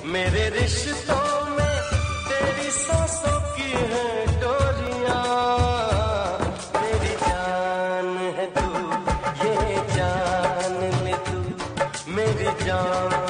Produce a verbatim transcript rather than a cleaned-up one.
मेरे रिश्तों में तेरी सांसों की है डोरियां, मेरी जान है तू, ये जान ले तू, मेरी जान।